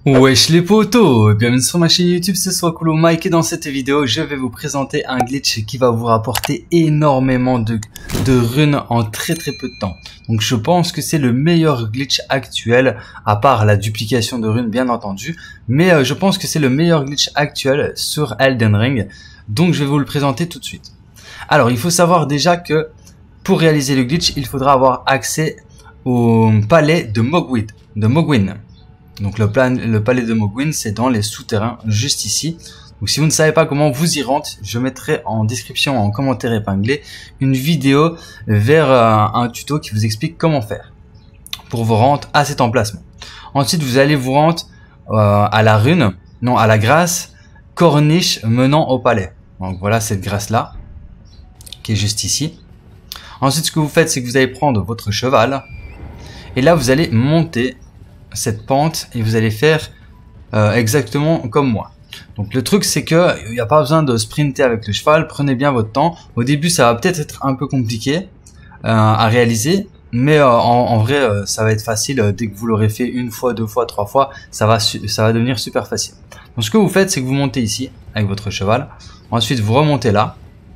Wesh les potos, bienvenue sur ma chaîne YouTube, c'est Swakolo Mike et dans cette vidéo je vais vous présenter un glitch qui va vous rapporter énormément de runes en très peu de temps. Donc je pense que c'est le meilleur glitch actuel, à part la duplication de runes bien entendu, mais je pense que c'est le meilleur glitch actuel sur Elden Ring, donc je vais vous le présenter tout de suite. Alors il faut savoir déjà que pour réaliser le glitch, il faudra avoir accès au palais de Mohgwyn. Donc le palais de Mohgwyn, c'est dans les souterrains, juste ici. Donc si vous ne savez pas comment vous y rendre, je mettrai en description, en commentaire épinglé, une vidéo vers un tuto qui vous explique comment faire pour vous rendre à cet emplacement. Ensuite, vous allez vous rendre à la grâce corniche menant au palais. Donc voilà cette grâce-là, qui est juste ici. Ensuite, ce que vous faites, c'est que vous allez prendre votre cheval, et là, vous allez monter cette pente et vous allez faire exactement comme moi. Donc le truc c'est que il n'y a pas besoin de sprinter avec le cheval, prenez bien votre temps. Au début ça va peut-être être un peu compliqué à réaliser, mais en vrai ça va être facile dès que vous l'aurez fait une fois, deux fois, trois fois, ça va devenir super facile. Donc ce que vous faites c'est que vous montez ici avec votre cheval, ensuite vous remontez là.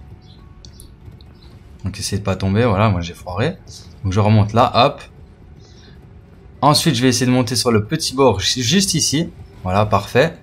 Donc essayez de pas tomber, voilà, moi j'ai foiré. Donc je remonte là, hop. Ensuite, je vais essayer de monter sur le petit bord juste ici. Voilà, parfait.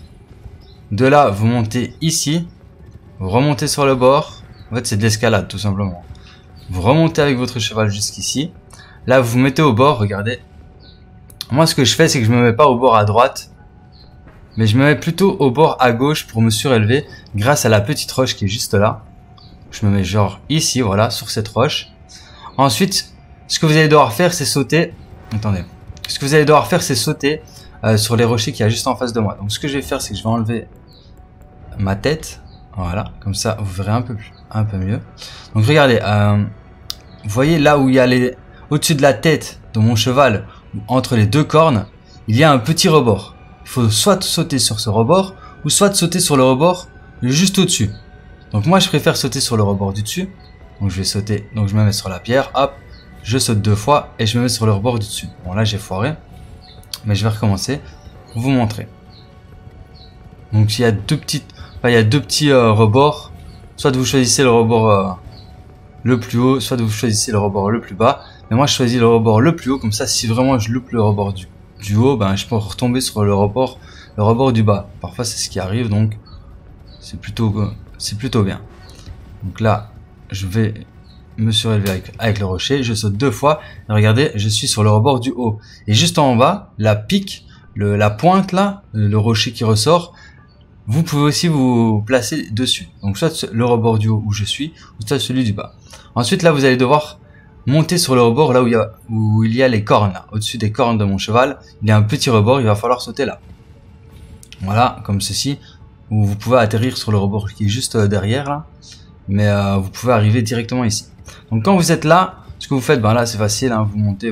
De là, vous montez ici. Vous remontez sur le bord. En fait, c'est de l'escalade, tout simplement. Vous remontez avec votre cheval jusqu'ici. Là, vous vous mettez au bord, regardez. Moi, ce que je fais, c'est que je me mets pas au bord à droite. Mais je me mets plutôt au bord à gauche pour me surélever grâce à la petite roche qui est juste là. Je me mets genre ici, voilà, sur cette roche. Ensuite, ce que vous allez devoir faire, c'est sauter. Attendez. Ce que vous allez devoir faire, c'est sauter sur les rochers qu'il y a juste en face de moi. Donc ce que je vais faire, c'est que je vais enlever ma tête. Voilà, comme ça, vous verrez un peu mieux. Donc regardez, vous voyez là où il y a au-dessus de la tête de mon cheval, entre les deux cornes, il y a un petit rebord. Il faut soit sauter sur ce rebord, ou soit sauter sur le rebord juste au-dessus. Donc moi, je préfère sauter sur le rebord du dessus. Donc je vais sauter, donc je me mets sur la pierre, hop. Je saute deux fois et je me mets sur le rebord du dessus. Bon là j'ai foiré, mais je vais recommencer pour vous montrer. Donc il y a deux petits rebords. Soit vous choisissez le rebord le plus haut, soit vous choisissez le rebord le plus bas. Mais moi je choisis le rebord le plus haut, comme ça si vraiment je loupe le rebord du haut, ben je peux retomber sur le rebord du bas. Parfois c'est ce qui arrive, donc c'est plutôt bien. Donc là je vais me surélever avec le rocher, je saute deux fois, et regardez, je suis sur le rebord du haut. Et juste en bas, la pique, la pointe là, le rocher qui ressort, vous pouvez aussi vous placer dessus. Donc soit le rebord du haut où je suis, ou soit celui du bas. Ensuite là, vous allez devoir monter sur le rebord là où il y a les cornes là. Au-dessus des cornes de mon cheval, il y a un petit rebord, il va falloir sauter là. Voilà, comme ceci, où vous pouvez atterrir sur le rebord qui est juste derrière là. Mais vous pouvez arriver directement ici. Donc quand vous êtes là, ce que vous faites, ben là c'est facile, hein, vous montez,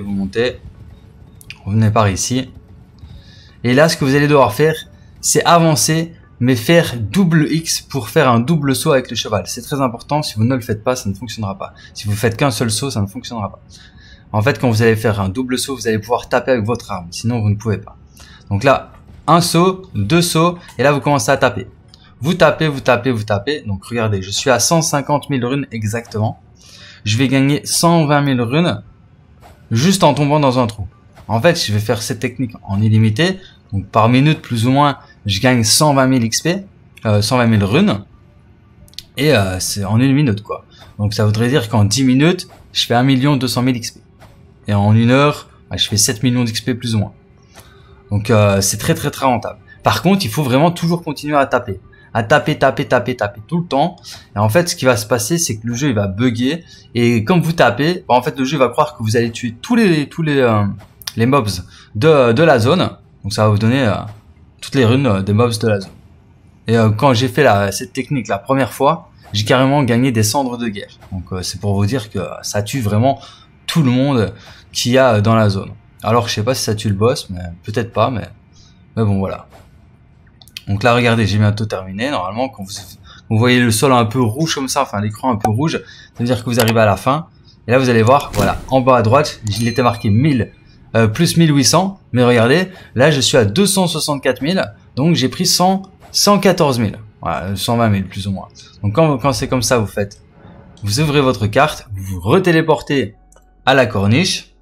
vous venez par ici. Et là ce que vous allez devoir faire, c'est avancer, mais faire double X pour faire un double saut avec le cheval. C'est très important, si vous ne le faites pas, ça ne fonctionnera pas. Si vous faites qu'un seul saut, ça ne fonctionnera pas. En fait, quand vous allez faire un double saut, vous allez pouvoir taper avec votre arme, sinon vous ne pouvez pas. Donc là, un saut, deux sauts, et là vous commencez à taper. Vous tapez, donc regardez, je suis à 150 000 runes exactement. Je vais gagner 120 000 runes juste en tombant dans un trou. En fait, je vais faire cette technique en illimité. Donc par minute, plus ou moins, je gagne 120 000 XP, 120 000 runes. Et c'est en une minute, quoi. Donc ça voudrait dire qu'en 10 minutes, je fais 1 200 000 XP. Et en une heure, je fais 7 millions d'XP plus ou moins. Donc c'est très rentable. Par contre, il faut vraiment toujours continuer à taper. À taper tout le temps. Et en fait, ce qui va se passer, c'est que le jeu il va bugger. Et comme vous tapez, en fait, le jeu va croire que vous allez tuer tous les mobs de la zone. Donc ça va vous donner toutes les runes des mobs de la zone. Et quand j'ai fait cette technique la première fois, j'ai carrément gagné des cendres de guerre. Donc c'est pour vous dire que ça tue vraiment tout le monde qu'il y a dans la zone. Alors je sais pas si ça tue le boss, mais peut-être pas, mais bon voilà. Donc là, regardez, j'ai bientôt terminé. Normalement, quand vous voyez le sol un peu rouge comme ça, enfin l'écran un peu rouge, ça veut dire que vous arrivez à la fin. Et là, vous allez voir, voilà, en bas à droite, il était marqué 1000 plus 1800. Mais regardez, là je suis à 264 000. Donc j'ai pris 114 000. Voilà, 120 000 plus ou moins. Donc quand c'est comme ça, vous faites, vous ouvrez votre carte, vous vous retéléportez à la corniche.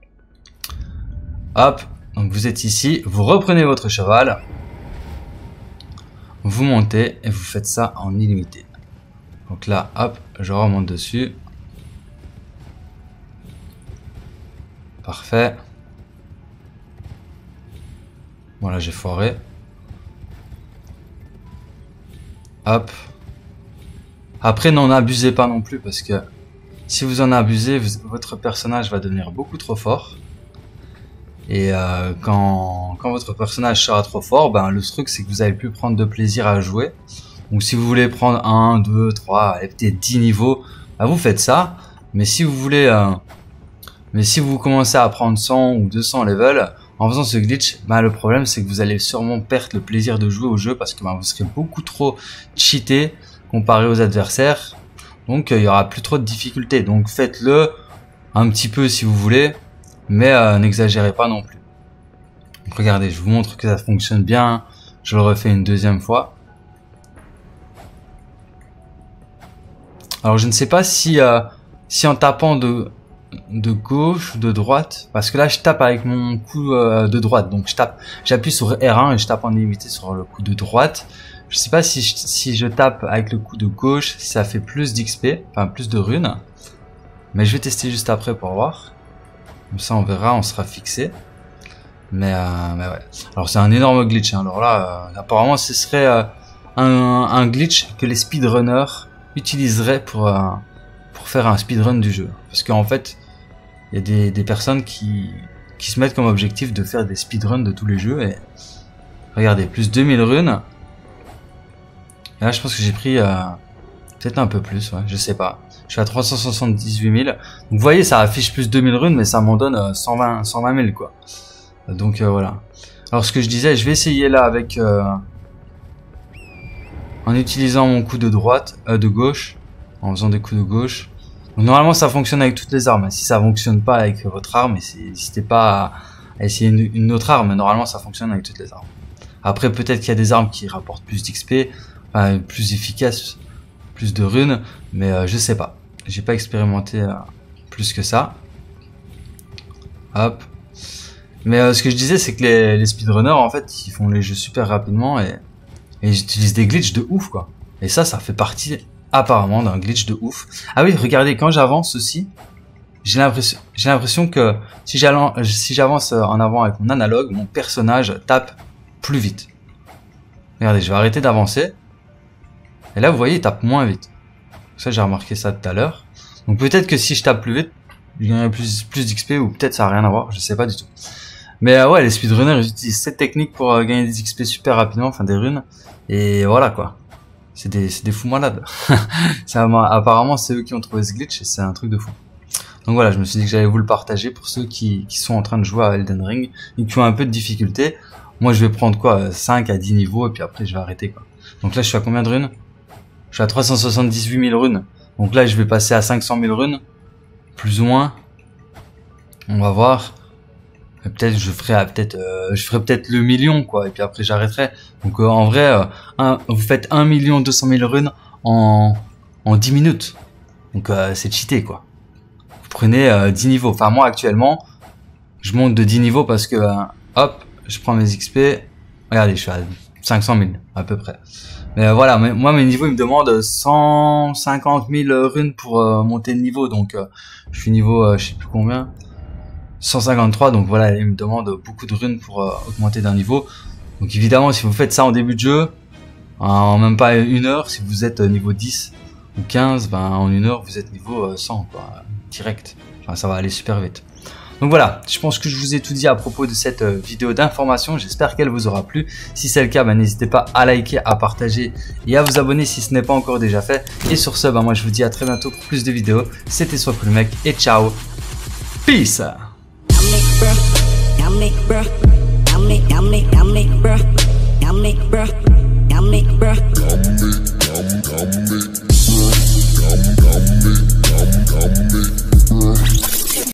Hop, donc vous êtes ici, vous reprenez votre cheval. Vous montez et vous faites ça en illimité. Donc là, hop, je remonte dessus. Parfait. Voilà, j'ai foiré. Hop. Après, n'en abusez pas non plus parce que si vous en abusez, votre personnage va devenir beaucoup trop fort. Et quand votre personnage sera trop fort, ben, le truc c'est que vous allez plus prendre de plaisir à jouer. Donc si vous voulez prendre 1, 2, 3 et peut-être 10 niveaux, ben, vous faites ça. Mais si vous voulez... mais si vous commencez à prendre 100 ou 200 level, en faisant ce glitch, ben, le problème c'est que vous allez sûrement perdre le plaisir de jouer au jeu parce que ben, vous serez beaucoup trop cheaté comparé aux adversaires. Donc il y aura plus trop de difficultés. Donc faites-le un petit peu si vous voulez, mais n'exagérez pas non plus. Donc, regardez, je vous montre que ça fonctionne bien. Je le refais une deuxième fois. Alors je ne sais pas si en tapant de gauche ou de droite, parce que là je tape avec mon coup de droite, donc j'appuie sur R1 et je tape en illimité sur le coup de droite. Je sais pas si je tape avec le coup de gauche, si ça fait plus d'XP, enfin plus de runes, mais je vais tester juste après pour voir. Comme ça on verra, on sera fixé. Mais ouais. Alors c'est un énorme glitch, hein. Alors là apparemment ce serait un glitch que les speedrunners utiliseraient pour faire un speedrun du jeu. Parce qu'en fait, il y a des personnes qui se mettent comme objectif de faire des speedruns de tous les jeux. Et regardez, plus 2000 runes. Et là, je pense que j'ai pris peut-être un peu plus, ouais, je sais pas. Je suis à 378 000. Donc vous voyez, ça affiche plus 2000 runes, mais ça m'en donne 120 000, quoi. Donc voilà. Alors ce que je disais, je vais essayer là avec... en utilisant mon coup de droite, de gauche, en faisant des coups de gauche. Donc, normalement ça fonctionne avec toutes les armes. Si ça fonctionne pas avec votre arme, n'hésitez pas à essayer une autre arme. Mais normalement ça fonctionne avec toutes les armes. Après peut-être qu'il y a des armes qui rapportent plus d'XP, enfin, plus efficaces, plus de runes, mais je sais pas. J'ai pas expérimenté plus que ça. Hop. Mais ce que je disais, c'est que les speedrunners en fait ils font les jeux super rapidement et ils utilisent des glitches de ouf, quoi. Et ça fait partie apparemment d'un glitch de ouf. Ah oui, regardez, quand j'avance aussi, j'ai l'impression que si j'avance en avant avec mon analogue, mon personnage tape plus vite. Regardez, je vais arrêter d'avancer. Et là, vous voyez, il tape moins vite. Ça, j'ai remarqué ça tout à l'heure. Donc peut-être que si je tape plus vite, je gagnerai plus d'XP ou peut-être ça n'a rien à voir, je sais pas du tout. Mais ouais, les speedrunners ils utilisent cette technique pour gagner des XP super rapidement, enfin des runes. Et voilà quoi. C'est des fous malades. Apparemment c'est eux qui ont trouvé ce glitch et c'est un truc de fou. Donc voilà, je me suis dit que j'allais vous le partager pour ceux qui sont en train de jouer à Elden Ring et qui ont un peu de difficulté. Moi je vais prendre quoi, 5 à 10 niveaux et puis après je vais arrêter, quoi. Donc là je suis à combien de runes? Je suis à 378 000 runes. Donc là je vais passer à 500 000 runes. Plus ou moins. On va voir. Peut-être je ferai peut-être le million, quoi, et puis après j'arrêterai. Donc en vrai vous faites 1 200 000 runes en 10 minutes. Donc c'est cheaté, quoi. Vous prenez 10 niveaux. Enfin moi actuellement je monte de 10 niveaux parce que hop, je prends mes XP. Regardez, je suis à 500 000 à peu près. Mais voilà, moi mes niveaux ils me demandent 150 000 runes pour monter de niveau. Donc je suis niveau je sais plus combien, 153, donc voilà, il me demande beaucoup de runes pour augmenter d'un niveau. Donc évidemment, si vous faites ça en début de jeu, en même pas une heure, si vous êtes niveau 10 ou 15, ben en une heure, vous êtes niveau 100, quoi, direct. Enfin, ça va aller super vite. Donc voilà, je pense que je vous ai tout dit à propos de cette vidéo d'information. J'espère qu'elle vous aura plu. Si c'est le cas, ben, n'hésitez pas à liker, à partager et à vous abonner si ce n'est pas encore déjà fait. Et sur ce, ben, moi je vous dis à très bientôt pour plus de vidéos. C'était SoisCoolMec et ciao. Peace. Bruh.